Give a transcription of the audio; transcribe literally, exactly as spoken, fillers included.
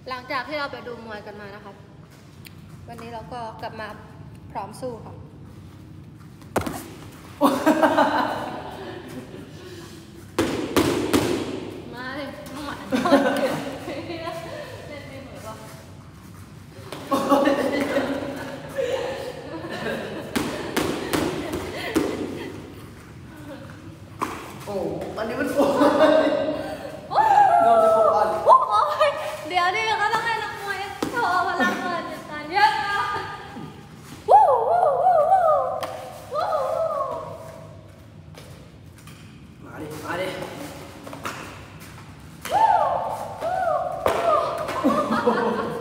หลังจากที่เราไปดูมวยกันมานะครับวันนี้เราก็กลับมาพร้อมสู้ค่ะมาเลยมาหมัดเล่นไม่เหมือนป่ะโอ้อันนี้มันโอ้เดี๋ยวดิก็ต้องให้นักมวยโชว์พลังเงินกันเยอะนะวู้วู้วู้วู้วู้มาดิมาดิวู้วู้